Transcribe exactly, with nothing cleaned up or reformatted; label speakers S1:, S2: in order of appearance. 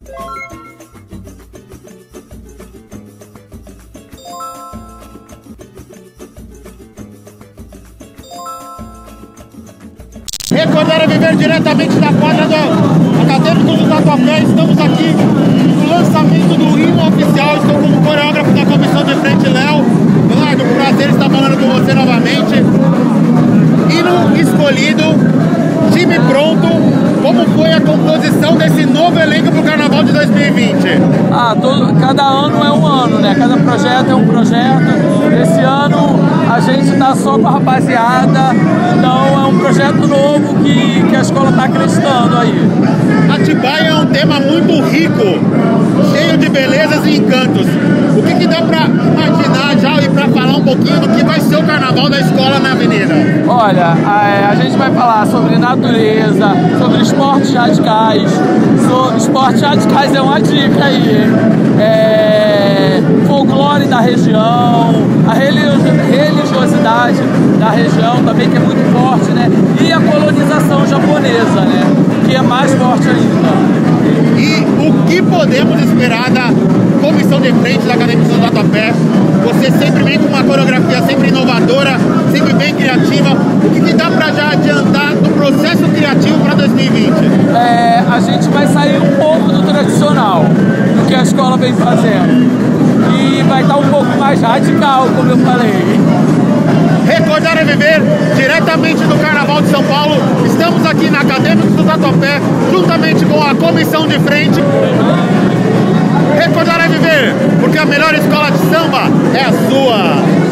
S1: Recordar é viver diretamente da quadra do Acadêmicos do Tatuapé. Estamos aqui no lançamento do hino oficial. Estou como coreógrafo da comissão de frente, Léo. Leonardo, prazer estar falando com você novamente. Hino escolhido, time pronto. Como foi a composição desse novo elenco para o Carnaval de dois mil e vinte?
S2: Ah, todo, cada ano é um ano, né? Cada projeto é um projeto. Esse ano a gente está só com a rapaziada, então é um projeto novo que, que a escola está acreditando aí.
S1: Atibaia é um tema muito rico, cheio de belezas e encantos. O que, que dá para imaginar já e para falar um pouquinho do que vai ser o Carnaval da escola na Avenida?
S2: Olha, a, a gente vai falar sobre natureza, sobre esportes radicais. Sobre esportes radicais é uma dica aí. É, folclore da região, a religiosidade da região também, que é muito forte, né? E a colonização japonesa, né? Que é mais forte ainda.
S1: E o que podemos esperar da comissão de frente da Acadêmica do Tatuapé? Você sempre vem com uma coreografia sempre inovadora, sempre bem criativa. O que, que dá para já adiantar do processo criativo para dois mil e vinte?
S2: É, a gente vai sair um pouco do tradicional, do que a escola vem fazendo. E vai estar um pouco mais radical, como eu falei.
S1: Recordar é viver diretamente do Carnaval de São Paulo. Estamos aqui na Acadêmicos do Tatuapé, juntamente com a comissão de frente. Recordar é viver, porque a melhor escola de samba é a sua.